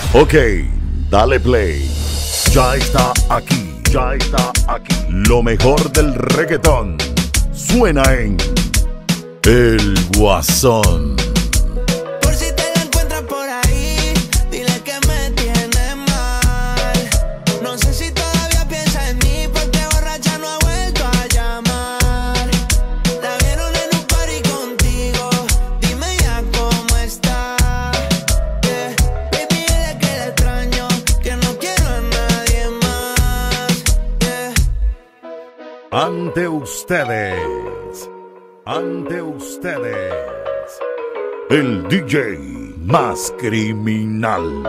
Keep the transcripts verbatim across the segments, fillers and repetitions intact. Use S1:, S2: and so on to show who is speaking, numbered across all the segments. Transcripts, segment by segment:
S1: Ok, dale play. Ya está aquí, ya está aquí. Lo mejor del reggaetón suena en El Guasón.
S2: Por si te la encuentras por ahí, dile que me tiene mal. No sé si todavía piensa en mí, porque borracha no ha vuelto a llamar. La vieron en un party contigo, dime ya cómo está. Yeah. Baby, dile que la extraño, que no quiero a nadie más. Yeah.
S1: Ante ustedes, ante ustedes, el D J más criminal,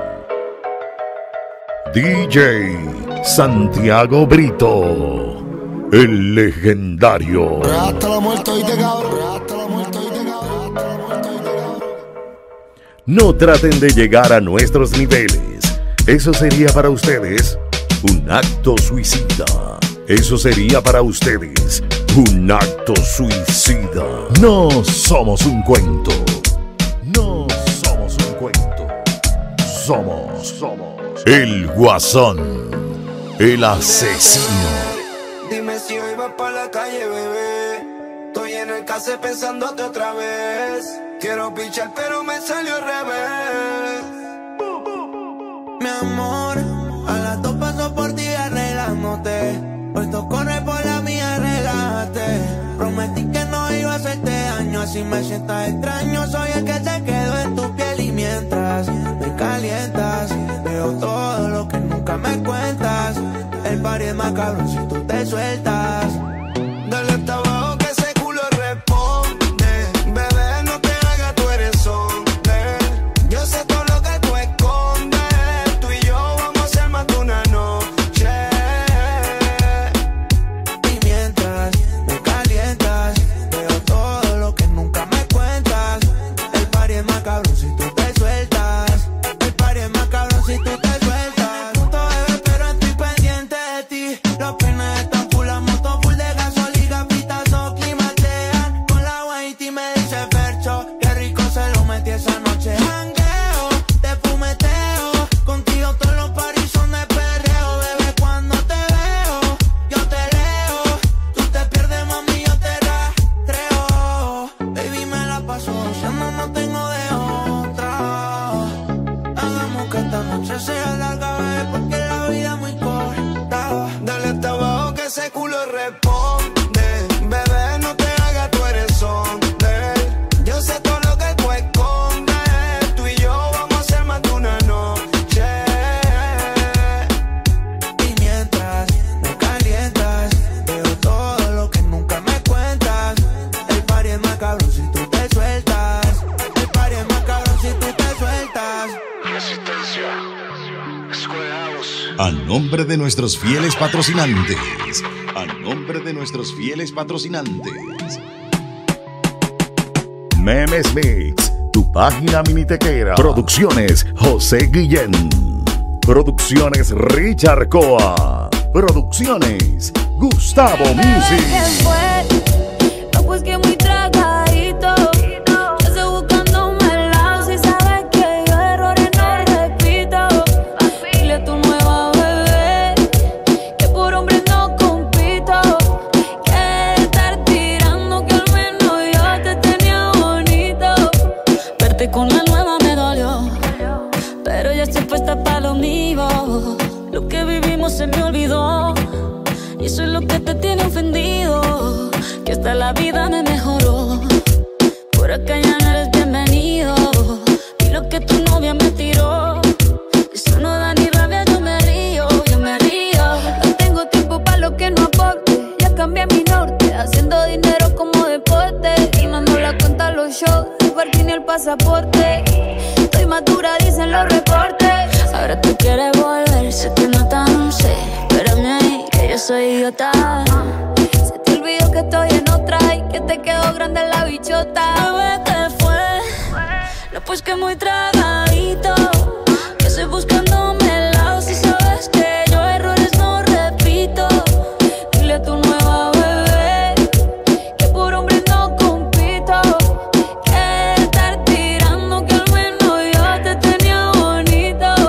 S1: D J Santiago Brito, el legendario.
S3: Hasta la muerte hoy te cabrón. Hasta la muerte hoy te cabrón. Hasta la muerte hoy te cabrón.
S1: No traten de llegar a nuestros niveles. Eso sería para ustedes un acto suicida. Eso sería para ustedes un acto suicida. No somos un cuento. No somos un cuento. Somos, somos el Guasón, el asesino.
S2: Dime si hoy vas pa' la calle, bebé. Estoy en el case pensándote otra vez. Quiero pichar, pero me salió al revés. Mi amor, a las dos paso por ti arreglándote. Puesto corre por la mía, relájate. Prometí que no iba a hacerte daño, así me sientas extraño. Soy el que se quedó en tu piel y mientras me calientas, veo todo lo que nunca me cuentas. El party es más cabrón si tú te sueltas. Dale hasta abajo que ese culo responde. Bebé, no te hagas, tú eres hombre. Yo sé todo lo que tú escondes. Tú y yo vamos a ser más de una noche. Y mientras me calientas, veo todo lo que nunca me cuentas. El party es más cabrón si tú te sueltas. El party es más cabrón si tú te sueltas. Punto bebé, pero estoy pendiente de ti. Los peines están full, la moto full de gasolina, pitazo climatean. Con la white y me dice Fercho, qué rico se lo metí esa noche. Jangueo, te fumeteo, contigo todos los paris son de perreo. Bebé, cuando te veo, yo te leo. Tú te pierdes, mami, yo te rastreo. Baby, me la paso gozando, no tengo de otra. Hagamos que esta noche sea larga, bebé, porque la vida es muy corta. Dale hasta abajo que ese culo responde. Bebé, no te hagas, tú eres hombre. Yo sé todo lo que tú escondes. Tú y yo vamos a ser más de una noche. Y mientras me calientas, veo todo lo que nunca me cuentas. El party es más cabrón si tú te sueltas. El party es más cabrón si tú te sueltas.
S4: A nombre de nuestros fieles patrocinantes. A nombre de nuestros fieles patrocinantes.
S1: Memes Mix, tu página minitequera. Producciones José Guillén. Producciones Richard Coa. Producciones Gustavo Music.
S5: ¿Qué fue? No, pues que muy tragadito. Yo estoy buscándome el lado. Si sabes que yo errores no repito. Dile a tu nueva bebé que por hombre no compito. Que estar tirando, que al menos yo te tenía bonito. Verte con la nueva me dolió, pero ya estoy puesta para lo mío. Lo que vivimos se me olvidó, y eso es lo que te tiene ofendido. Que hasta la vida me mejoró. Por acá ya no eres bienvenido. Y lo que tu novia me tiró, eso no da ni rabia, yo me río, yo me río. No tengo tiempo para lo que no aporte. Ya cambié mi norte, haciendo dinero como deporte. Y no ando la cuenta a los shows, el parking y el pasaporte. Estoy madura, dicen los reportes. Ahora tú quieres volver, se te nota, no sé. Espérame ahí, que yo soy idiota. Se te olvidó que estoy en otra y que te quedó grande la bichota. Bebé, ¿qué fue? No, pues que muy tragadito. Que estoy buscándome el lado. Si sabes que yo errores no repito. Dile a tu nueva bebé que por hombre no compito. Que estar tirando, que al menos yo te tenía bonito.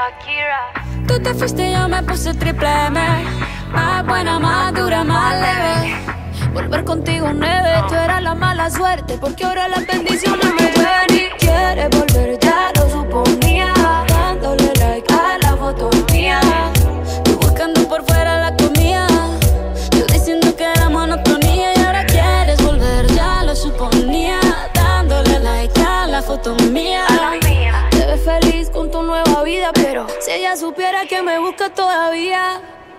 S5: Tú te fuiste, yo me puse triple M. Más buena, más dura, más leve. Volver contigo nueve, tú eras la mala suerte, porque ahora las bendiciones me ven. Y quieres volver, ya lo suponía, dándole like a la foto mía. Tú buscando por fuera la comida, yo diciendo que era monotonía. Y ahora quieres volver, ya lo suponía, dándole like a la foto mía. Te ves feliz con tu nueva vida, pero si ella supiera que me busca todavía.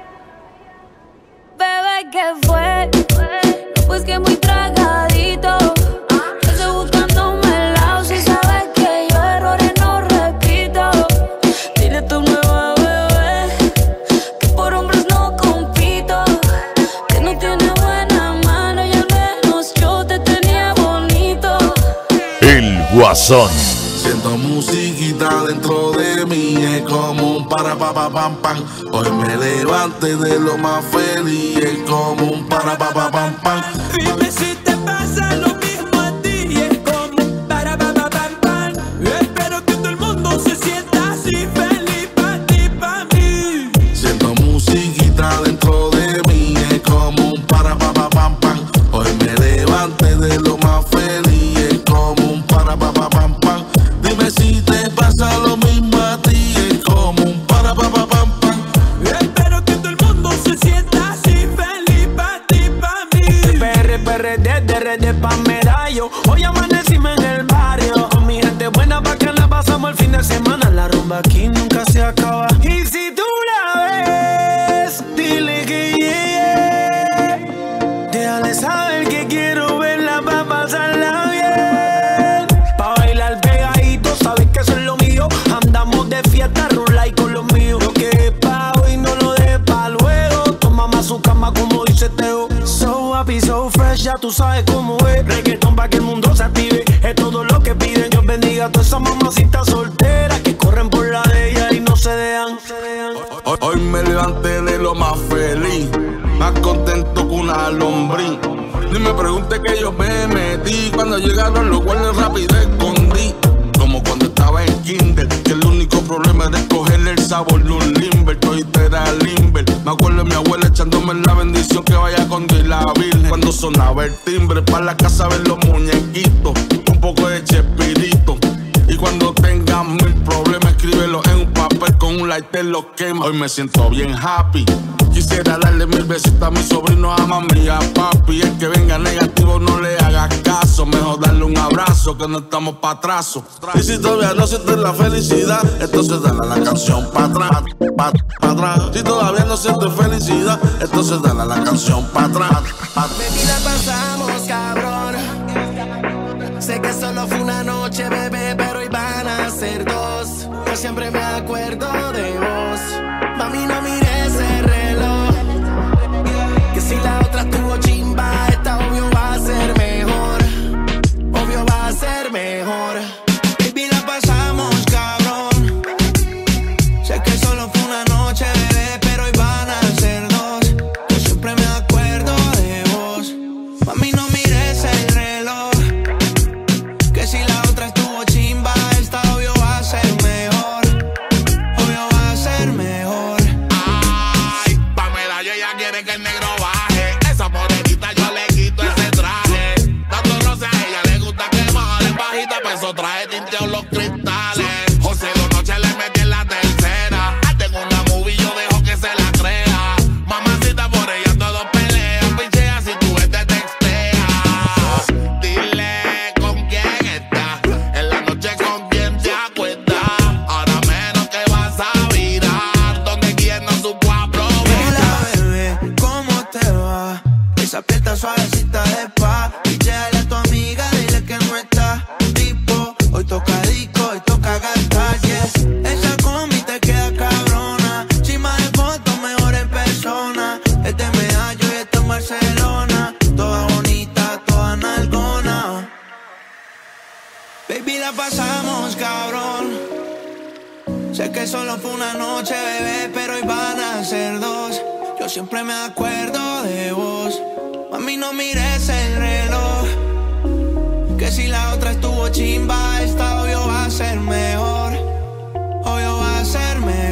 S5: Bebé, ¿qué fue? No, pues que muy tragadito. Yo estoy buscándome el lado. Si sabes que yo errores no repito. Dile a tu nueva bebé que por hombres no compito, que no tiene buena mano y al menos yo te tenía bonito.
S1: El Guasón.
S6: Siento musiquita dentro de mí, es como un para pa pa pam pam. Hoy me levanté de lo más feliz, es como un para pa pa pam pam.
S2: Dime si te pasa lo mismo a ti, es como un para pa pa pam pam. Espero que todo el mundo se sienta así, feliz pa' ti, pa' mí.
S6: Siento musiquita dentro de mí, es como un para pa pa pam pam. Hoy me levanté de lo más feliz, es como un para pa pa pam pam. Dime si te pasa lo mismo a ti, es como un para pa pa pam pam.
S2: Espero que todo el mundo se sienta así, feliz pa' ti, pa' mí.
S7: P R, P R D, D R D pa' medallo. Hoy amanecimos en el barrio con mi gente buena, pa' que la pasamos el fin de semana. La rumba aquí nunca se acaba. Y si tú la ves, dile que yeah. Déjale saber que quiero verla pa' pasarla bien. Pa' bailar pegadito, sabes que eso es lo mío. Andamos de fiesta, rola y con los míos. Lo que es pa' hoy no lo dejes pa' luego. Toma más su cama como dice Teo. So happy, so fresh, ya tú sabes cómo es. Reggaeton pa' que el mundo se active, es todo lo que piden. Dios bendiga a todas esas mamacitas solteras que corren por la de ella y no se dejan.
S6: Hoy, hoy me levanté de lo más feliz, más contento que una lombriz. Ni me pregunte que yo me metí, cuando llegaron los guardias rápido escondí. Como cuando estaba en kinder, que el único problema era escogerle el sabor de un limber. Todito era limber. Me acuerdo de mi abuela echándome la bendición que vaya con Dios y la Virgen. Cuando sonaba el timbre, para la casa ver los muñequitos, un poco de chespirito. Y cuando tengas mil problemas, escríbelo en un papel con un lighter, lo quema. Hoy me siento bien happy. Quisiera darle mil besitos a mi sobrino, a mami y a papi. El que venga negativo no le hagas caso, mejor darle un abrazo que no estamos pa' atraso. Y si todavía no sientes la felicidad, entonces dale la canción pa' atrás, pa' pa atrás. Si todavía no sientes felicidad, entonces dale la canción pa' atrás, pa'
S2: Baby, la pasamos, cabrón. Sé que solo fue una noche, bebé, pero hoy van a ser dos. Yo siempre me acuerdo de vos. Mami, no mires ese reloj, que si la otra estuvo chimba, esta obvio va a ser mejor. Obvio va a ser mejor. Baby, la pasamos, cabrón. Sé que solo fue una noche, bebé, pero hoy van a ser dos. Yo siempre me acuerdo de vos. Mami, no mires el reloj, que si la otra estuvo chimba, esta obvio va a ser mejor. Obvio va a ser mejor.
S6: Ay, Pamela, yo ya quiere que el negro baje. Esa morenita yo le quito ese traje. Dando roce a ella le gusta que baje bajita, pues eso traje tinteo los cristales. José dos noches le metí en la tercera. Ah, tengo una movie, yo dejo que se la crea. Mamacita, por ella todos pelean. Pichea si tú ves te texteas. Dile con quién estás, en la noche con quién te acuestas. Ahora menos que vas a virar donde quien no supo aprovechar.
S2: Hola, bebé, ¿cómo te va? Esa piel tan suavecita de spa. Pichéale a tu amiga, dile que no está tipo. Hoy toca disco, hoy toca gastar, yes. Esa combi te queda cabrona. Chima de foto, mejor en persona. Es de Medallo y está en Barcelona. Toda bonita, toda nalgona. Baby, la pasamos, cabrón. Sé que solo fue una noche, bebé, pero hoy van a ser dos. Yo siempre me acuerdo de vos. Mami, no mires el reloj, que si la otra estuvo chimba, esta obvio va a ser mejor. Obvio va a ser mejor.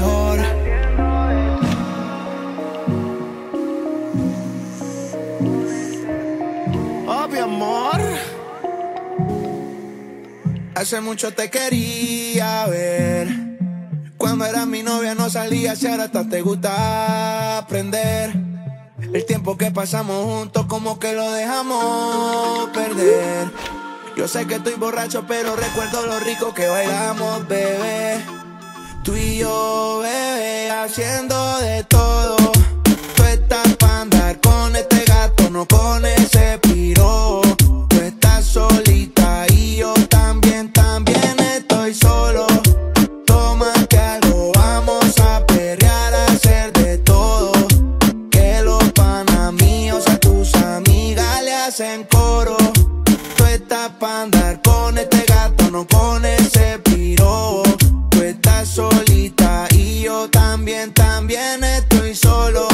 S2: mucho te quería ver. Cuando eras mi novia no salías y ahora hasta te gusta aprender. El tiempo que pasamos juntos como que lo dejamos perder. Yo sé que estoy borracho pero recuerdo lo rico que bailamos, bebé. Tú y yo, bebé, haciendo de todo. Tú estás pa' andar con este gato, no con ese piro. Tú estás solita y yo también, también estoy solo. Tómate algo, vamos a perrear, a hacer de todo. Que los panas míos a tus amigas le hacen coro. Tú estás pa' andar con este gato, no con ese piro. Tú estás solita y yo también, también estoy solo.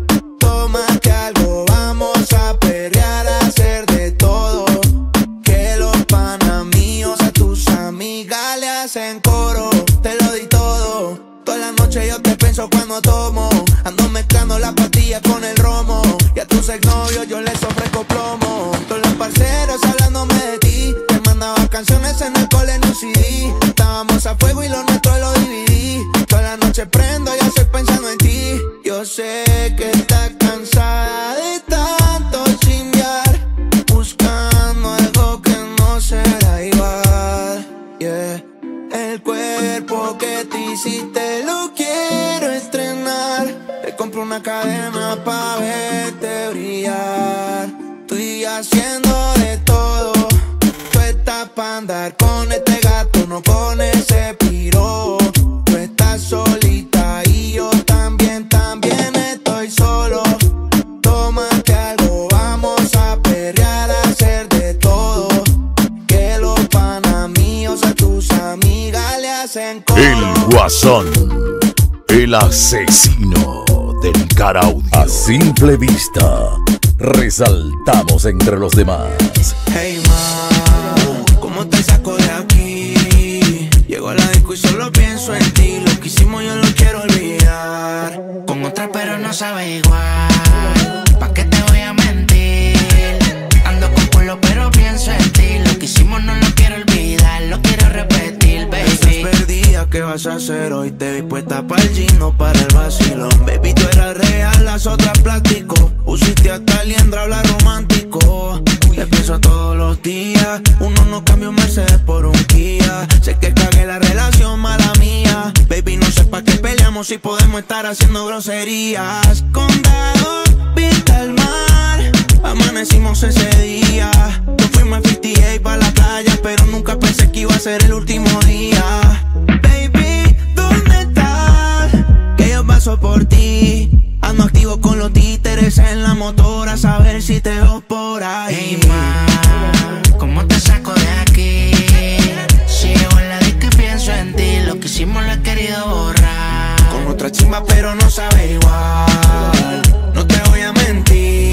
S2: Tómate algo, vamos a perrear, a hacer de todo. Que los panas míos a tus amigas le hacen coro. Te lo di todo, toda la noche yo te pienso cuando tomo. Ando mezclando las pastillas con el romo. Y a tus exnovios yo les ofrezco plomo. Todos los parceros hablándome de ti. Te mandaba canciones en el cole en un C D. Estábamos a fuego y lo nuestro lo dividí. Toda la noche prendo y estoy pensando en ti. Yo sé que estás cansada de tanto chingar, buscando algo que no será igual, yeah. El cuerpo que te hiciste lo quiero estrenar. Te compro una cadena pa' verte brillar. Estoy haciendo de todo. Tú estás pa' andar con este gato, no con ese piro. Tú estás solita y yo también, también estoy solo. Tómate algo, vamos a perrear, a hacer de todo. Que los panas míos a tus amigas le hacen coro.
S1: El Guasón, el asesino del Caraudio. A simple vista, resaltamos entre los demás.
S2: Hey ma, ¿cómo te saco de aquí? Llego a la disco y solo pienso en ti. Lo que hicimos yo lo quiero olvidar.
S8: Con otra pero no sabe igual. ¿Pa' qué te voy a mentir? Ando con culo pero pienso en ti. Lo que hicimos no lo quiero olvidar. Lo quiero repetir, baby.
S2: Estás perdida, ¿qué vas a hacer hoy? Te vi puesta para el gino, para el vacilón. Baby, tú eras real, las otras plástico. Pusiste hasta liendra, hablar romántico. Te pienso todos los días. Uno no cambia un Mercedes por un Kia. Sé que cagué la relación, mala mía. Baby, no sé pa' qué peleamos si podemos estar haciendo groserías. Condado, vista al mar. Amanecimos ese día. Nos fuimos a cincuenta y ocho pa' la playa, pero nunca pensé que iba a ser el último día. Baby, ¿dónde estás? Que yo paso por ti. Ando activo con los títeres en la motora, a saber si te veo por ahí.
S8: Hey ma, ¿cómo te saco de aquí? Si llego en la disco y pienso en ti. Lo que hicimos lo he querido borrar.
S2: Con otra chimba pero no sabe igual. No te voy a mentir.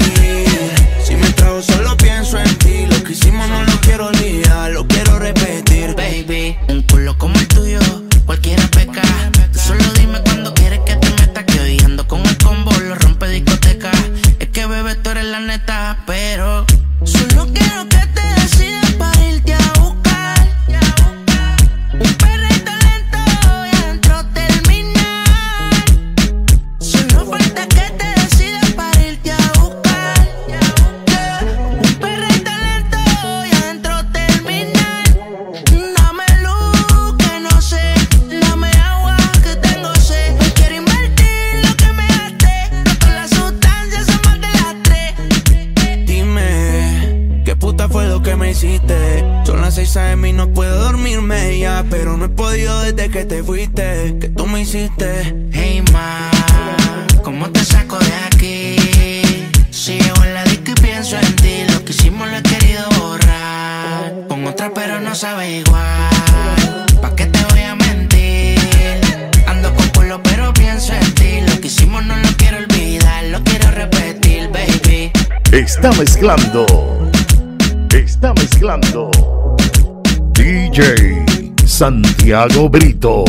S2: Si me trago solo pienso en ti. Lo que hicimos no lo quiero olvidar. Lo quiero repetir.
S8: Baby, un culo como el tuyo cualquiera peca. Tú solo dime cuando quieres que te meta. Que hoy ando con el combo, lo rompe discoteca. Es que bebé tú eres la neta, pero solo quiero que te decidas para irte a buscar. Un perrito lento y adentro terminar. Solo falta que te decidas para irte a buscar. Un perrito lento y adentro terminar. Dame luz que no sé, dame agua que tengo sed. Hoy quiero invertir lo que me gasté. No con las sustancias son más de las tres.
S2: Dime, ¿qué puta fue lo que me hiciste? Son las seis a eme y no puedo dormirme ya. Pero no he podido desde que te fuiste. ¿Qué tú me hiciste?
S8: Hey ma, ¿cómo te saco de aquí? Si llego en la disco y pienso en ti. Lo que hicimos lo he querido borrar. Con otra pero no sabe igual. ¿Pa' qué te voy a mentir? Ando con culo pero pienso en ti. Lo que hicimos no lo quiero olvidar. Lo quiero repetir, baby.
S1: Está mezclando, está mezclando D J Santiago Brito,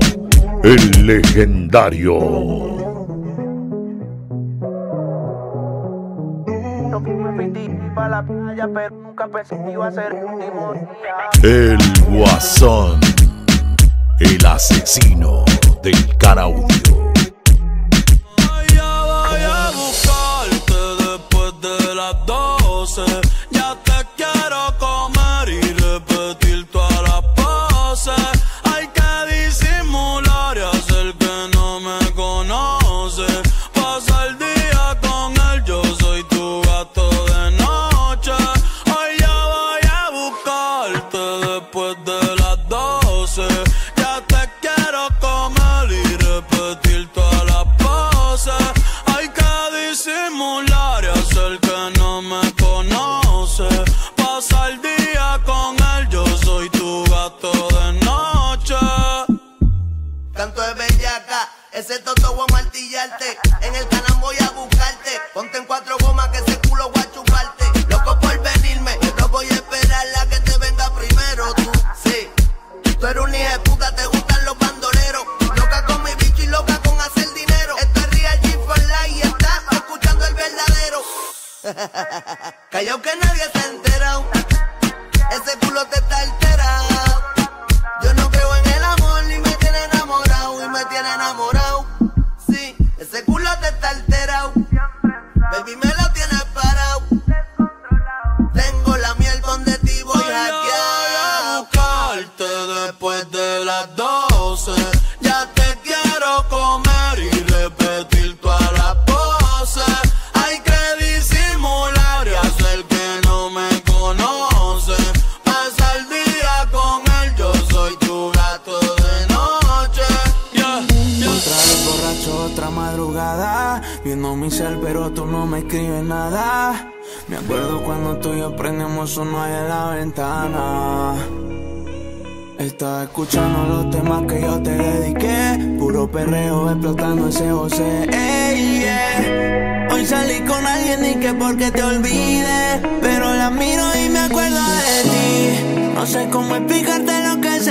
S1: el legendario.
S9: No
S7: que me fui para la playa, pero nunca pensé que iba a ser el último día.
S1: El Guasón, el asesino del Caraudio.
S6: Voy a, voy a buscarte después de las doce. Ya te quiero comer y repetir todas las poses. Hay que disimular y hacer que no me conoce. Pasa el día con él, yo soy tu gato de noche. Hoy ya voy a buscarte después de las doce. Ya te quiero comer y repetir todas las poses. Hay que disimular y hacer que no me conoce. Pasa el día con él, yo soy tu gato de noche.
S9: Canto de bellaca, ese toto voy a martillarte. En el canal voy a buscarte. Ponte en cuatro gomas que ese culo voy a chuparte. Loco por venirme, no voy a esperar la que te venga primero. Tú, sí, tú eres un hija de puta, te gustan los bandoleros. Loca con mi bicho y loca con hacer dinero. Esto es Real G for Life y estás escuchando el verdadero. Callao que nadie se ha enterado. Ese culo te está alterado. Yo no creo en el amor y me tiene enamorado. Y me tiene enamorado. Sí, ese culo te está alterado. Baby, me lo tienes parado. Tengo la miel donde ti voy a
S6: a buscarte después de las doce. Ya te quiero comer y repetir todas las poses. Hay que disimular y hacer que no me conoce. Pasa el día con él, yo soy tu gato de noche. Yeah, yeah.
S7: Otra vez borracho, otra madrugada, viendo mi cel pero tú no me escribes nada. Me acuerdo cuando tú y yo prendemos uno ahí en la ventana. Estaba escuchando los temas que yo te dediqué. Puro perreo explotando ese José. Ey, yeah. Hoy salí con alguien y que porque te olvides, pero la miro y me acuerdo de ti. No sé cómo explicarte lo que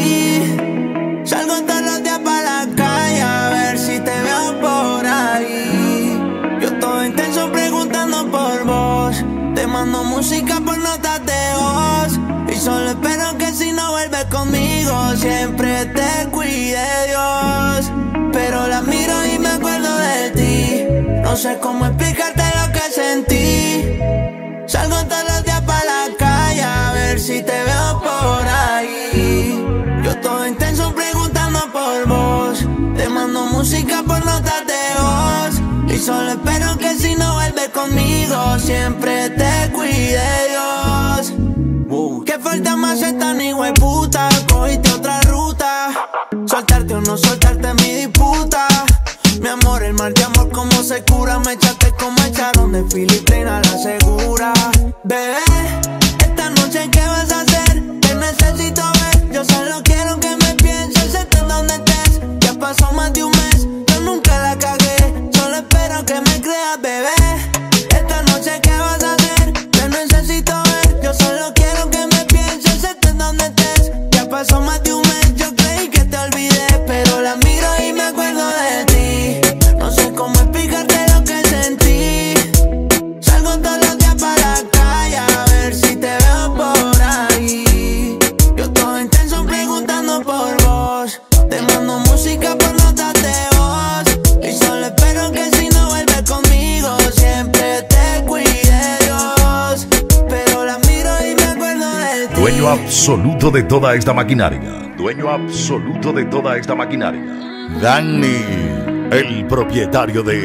S7: sentí. Salgo todos los días para la calle a ver si te veo por ahí. Yo todo intenso preguntando por vos. Te mando música por notas de voz. Y solo espero que si no vuelves conmigo siempre te cuide Dios. Pero la miro y me acuerdo de ti. No sé cómo explicarte lo que sentí. Salgo todos los días para la calle a ver si te veo por ahí. Yo todo intenso preguntando por vos. Te mando música por notas de voz. Y solo espero que si no vuelves conmigo siempre te cuide Dios. Uh, que falta más esta ni hueputa. Cogiste otra ruta. Soltarte o no soltarte mi disputa. Mi amor, el mal de amor como se cura. Me echaste como echaron de Filipinas la segura. Bebé, esta noche ¿qué vas a hacer? Te necesito ver. Yo solo quiero que me pienses, estés donde estés. Ya pasó más de un mes, yo nunca la cagué. Solo espero que me creas, bebé. Esta noche ¿qué vas a hacer? Te necesito ver. Yo solo quiero que me pienses, estés donde estés. Ya pasó más de un mes, yo creí que te olvidé, pero la miro y me acuerdo de ti. No sé cómo explicarte lo que sentí. Salgo todos los días para la calle a ver si te veo por ahí. Yo todo intenso preguntando por vos. Te mando música por notas de voz. Y solo espero que si no vuelves conmigo siempre te cuide Dios. Pero la miro y me acuerdo de ti.
S1: Dueño absoluto de toda esta maquinaria. Dueño absoluto de toda esta maquinaria. Danny, el propietario de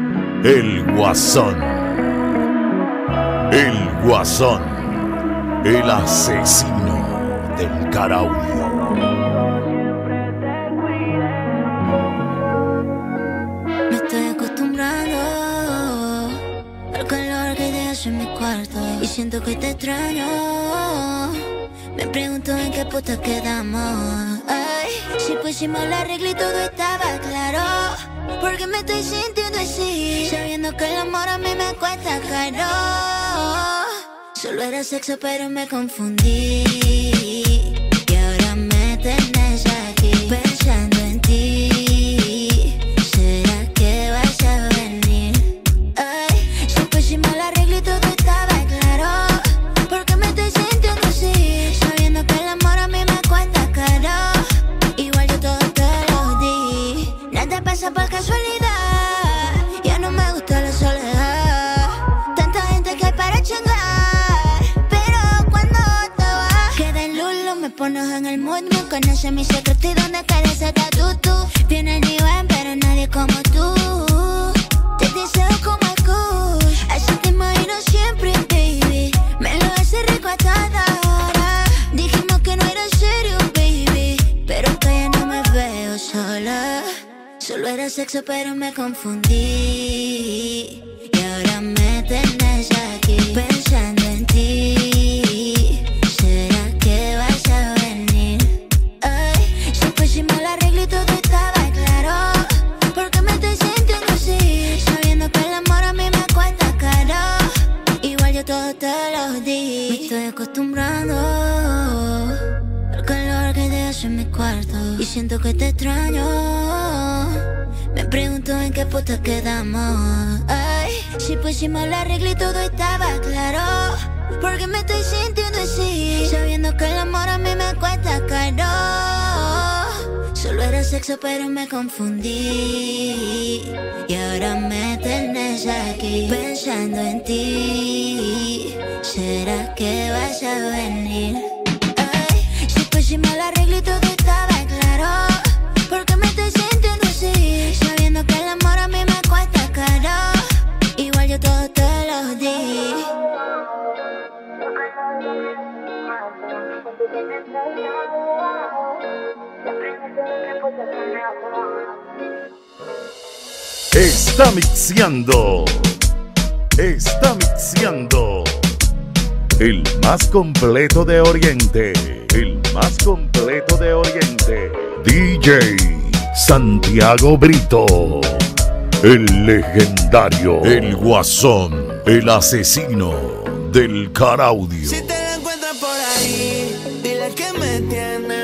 S1: El Guasón. El Guasón, el asesino del Caraudio.
S5: Me estoy acostumbrando al calor que dejas en mi cuarto y siento que te extraño. Me pregunto en qué puta quedamos. Ay, si pusimos la regla y todo estaba claro. Porque me estoy sintiendo así, sabiendo que el amor a mí me cuesta caro. Solo era sexo pero me confundí. Y ahora me tenés aquí pensando en ti. ¿Será que vas a venir? Ay, si pusimos la regla y todo pasa por casualidad. Ya no me gusta la soledad. Tanta gente que hay para chingar, pero cuando te vas, queda el lulo, me pones en el mood. Me conoce mi secreto y donde cae ese tatu. Tú vienes ni ven, pero nadie como tú. Te deseo como el Kush, así te imagino siempre, baby. Me lo hace rico a toda hora. Dijimos que no era serio, baby, pero que ya no me veo sola. Solo era sexo pero me confundí. Y ahora me tenés aquí pensando en ti. ¿Será que vas a venir? Ay, si pusimos la regla y todo estaba claro. ¿Por qué me estoy sintiendo así? Sabiendo que el amor a mí me cuesta caro. Igual yo todo te lo di. Me estoy acostumbrando al calor que dejas en mi cuarto. Y siento que te extraño. Me pregunto en qué puta quedamos. Ay, si pusimos la regla y todo estaba claro. ¿Por qué me estoy sintiendo así? Sabiendo que el amor a mí me cuesta caro. Solo era sexo pero me confundí. Y ahora me tenés aquí pensando en ti. ¿Será que vas a venir? Ay, si pusimos la regla y todo estaba claro. ¿Por qué me estoy sintiendo así? Sabiendo que el amor a mí me cuesta caro. Igual yo todo te lo di.
S1: Está mixeando. Está mixeando. El más completo de Oriente. El más completo de Oriente. D J Santiago Brito. El legendario. El Guasón. El asesino del Caraudio.
S2: Si te la encuentras por ahí, dile que me tiene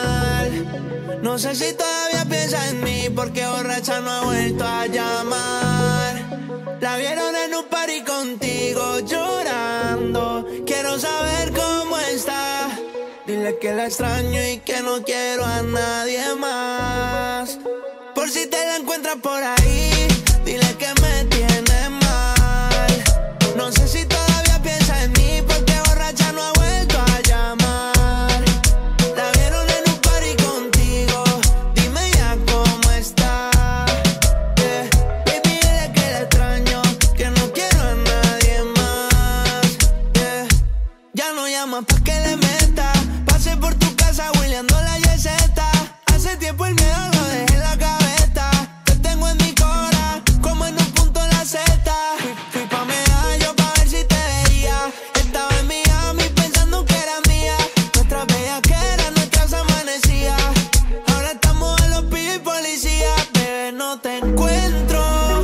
S2: mal. No sé si todavía piensa en mí, porque borracha no ha vuelto a llamar. La vieron en un party contigo llorando. Quiero saber cómo está. Dile que la extraño y que no quiero a nadie más. Por si te la encuentras por ahí, dile que me tiene mal. No sé si todavía piensa en mí, porque borracha no ha vuelto a llamar. La vieron en un party contigo, dime ya cómo está. Yeah. Baby, dile que la extraño, que no quiero a nadie más. Yeah. Ya no llaman pa' que le meta. Pasé por tu casa hueleando la yeseta. Hace tiempo el miedo lo dejé en la gaveta. Te tengo en mi cora, como en un punto en la zeta. Fui, fui pa' Medallo pa' ver si te veía. Estaba en Miami pensando que era mía. Nuestras bellaqueras, nuestras amanecías. Ahora estamos en los pillos y policías. Bebé, no te encuentro.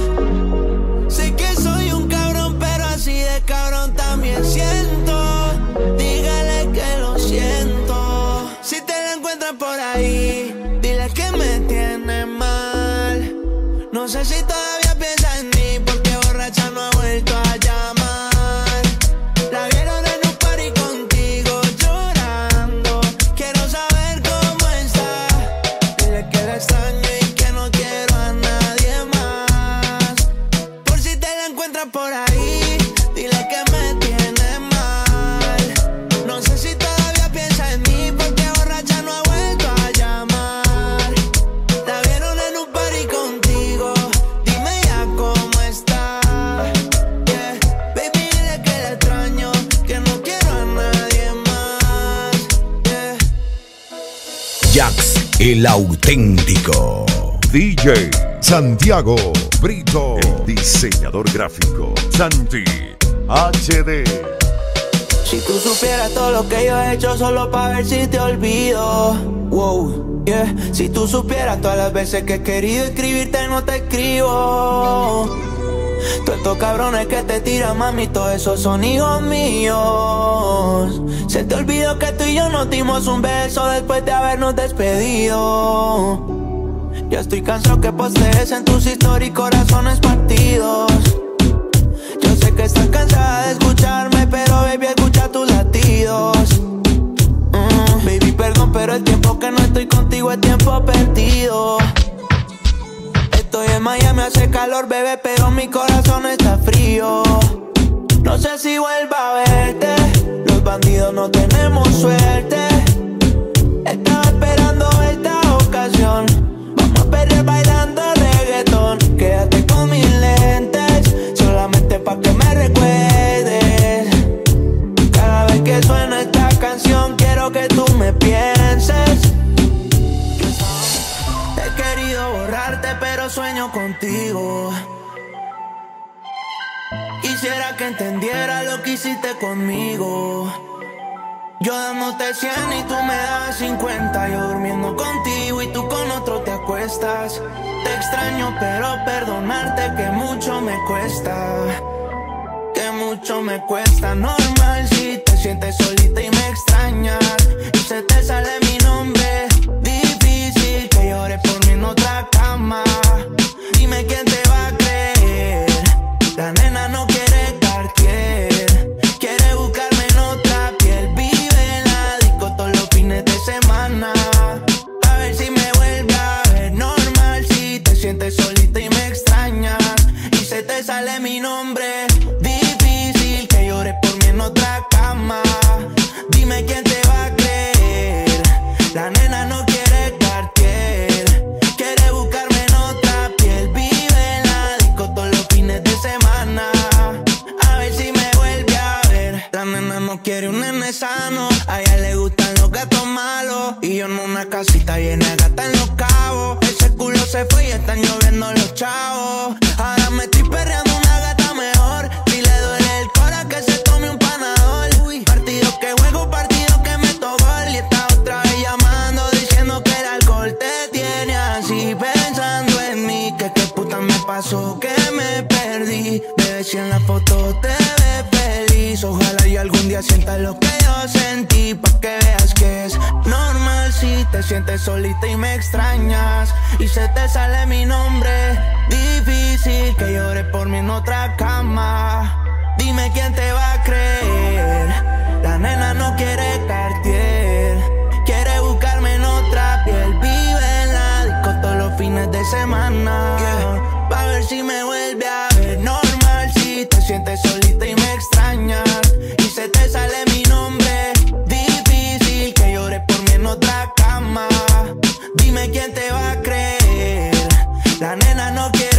S2: Sé que soy un cabrón, pero así de cabrón también siento. Dígale que lo siento. Si te la encuentras por ahí, dile que me tiene mal. No sé si todavía piensa en mí, porque borracha no ha vuelto a llamar. La vieron en un party contigo llorando. Quiero saber cómo está. Dile que la extraño y que no quiero a nadie más. Por si te la encuentras por ahí, dile que me tiene mal. No sé si todavía piensa en mí, porque borracha no ha vuelto a llamar. La vieron en un party contigo, dime ya cómo está. Yeah. Baby, dile que la extraño, que no quiero a nadie más. Yeah.
S4: Jax, el auténtico.
S1: D J
S4: Santiago Brito.
S1: el diseñador gráfico Santi H D.
S2: Si tú supieras todo lo que yo he hecho solo para ver si te olvido. Wow, yeah. Si tú supieras todas las veces que he querido escribirte no te escribo. Todos estos cabrones que te tiran, mami, todos esos son hijos míos. Se te olvidó que tú y yo nos dimos un beso después de habernos despedido. Ya estoy cansado que postees en tus historias corazones partidos. Yo sé que estás cansada de escucharme, pero baby, escucha tus latidos. mm, Baby, perdón, pero el tiempo que no estoy contigo es tiempo perdido. estoy en Miami, hace calor, bebé, pero mi corazón está frío. No sé si vuelva a verte, los bandidos no tenemos suerte. Estaba esperando esta ocasión, vamos a perder bailando reggaetón. Quédate con mis lentes, solamente pa' que me recuerdes. Cada vez que suena esta canción, quiero que tú me pienses. He querido borrarte, pero sueño contigo. Quisiera que entendiera lo que hiciste conmigo. Yo dándote cien y tú me das cincuenta. Yo durmiendo contigo y tú con otro te acuestas. Te extraño, pero perdonarte que mucho me cuesta. Que mucho me cuesta. Normal si te sientes solita y me extrañas y se te sale mi nombre. Difícil que llores por mí en otra cama. Dime quién te va a creer. La nena no quiere Cartier, quiere buscarme en otra piel. Vive en la disco todos los fines de semana. A ver si me vuelve a ver. Normal si te sientes solita y me extrañas y se te sale mi nombre. Difícil que llores por mí en otra cama. Dime quién te va a creer. La nena no quiere Cartier, quiere buscarme en otra piel. Vive en la disco todos los fines de semana. A ver si me vuelve a ver. La nena no quiere un nene sano, a ella le gustan los gatos malos. Y yo en una casita llena de gata en Los Cabos. Ese culo se fue y están lloviendo los chavos. Ahora me estoy perreando una gata mejor. Si le duele el cora que se tome un panador. Partido que juego, partido que meto gol. Y está otra vez llamando diciendo que el alcohol te tiene así. Pensando en mí, que qué puta me pasó, que me perdí. Bebé, si en la foto te ves feliz, ojalá y algún día sientas lo que yo sentí. Pa' que veas que es normal si te sientes solita y me extrañas y se te sale mi nombre. Difícil que llores por mí en otra cama. Dime quién te va a creer. La nena no quiere Cartier, quiere buscarme en otra piel. Vive en la disco todos los fines de semana. Yeah. Pa' ver si me vuelve a ver. Normal si te sientes solita y me extrañas y se te sale mi nombre. Difícil que llores por mí en otra cama. Dime quién te va a creer. La nena no quiere